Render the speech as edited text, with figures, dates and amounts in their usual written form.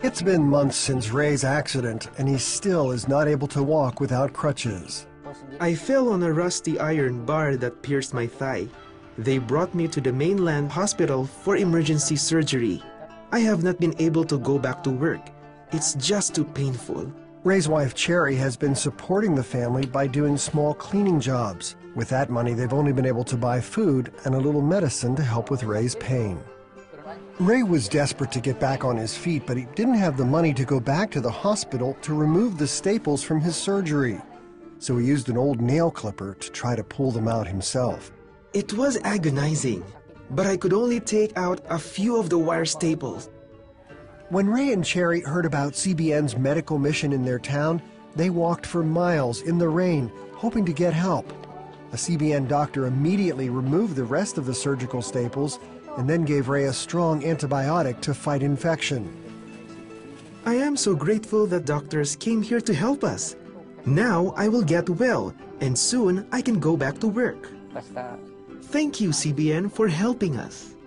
It's been months since Ray's accident, and he still is not able to walk without crutches. I fell on a rusty iron bar that pierced my thigh. They brought me to the mainland hospital for emergency surgery. I have not been able to go back to work. It's just too painful. Ray's wife, Cherry, has been supporting the family by doing small cleaning jobs. With that money, they've only been able to buy food and a little medicine to help with Ray's pain. Ray was desperate to get back on his feet, but he didn't have the money to go back to the hospital to remove the staples from his surgery. So he used an old nail clipper to try to pull them out himself. It was agonizing, but I could only take out a few of the wire staples. When Ray and Cherry heard about CBN's medical mission in their town, they walked for miles in the rain, hoping to get help. A CBN doctor immediately removed the rest of the surgical staples and then gave Ray a strong antibiotic to fight infection. I am so grateful that doctors came here to help us. Now I will get well, and soon I can go back to work. Thank you, CBN, for helping us.